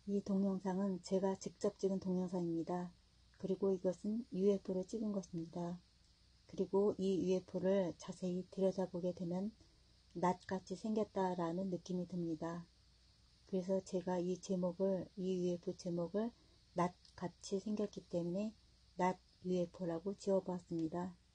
이 동영상은 제가 직접 찍은 동영상입니다. 그리고 이것은 UFO로 찍은 것입니다. 그리고 이 UFO를 자세히 들여다보게 되면 낫같이 생겼다라는 느낌이 듭니다. 그래서 제가 이 UFO 제목을 낫같이 생겼기 때문에 낫 UFO라고 지어보았습니다.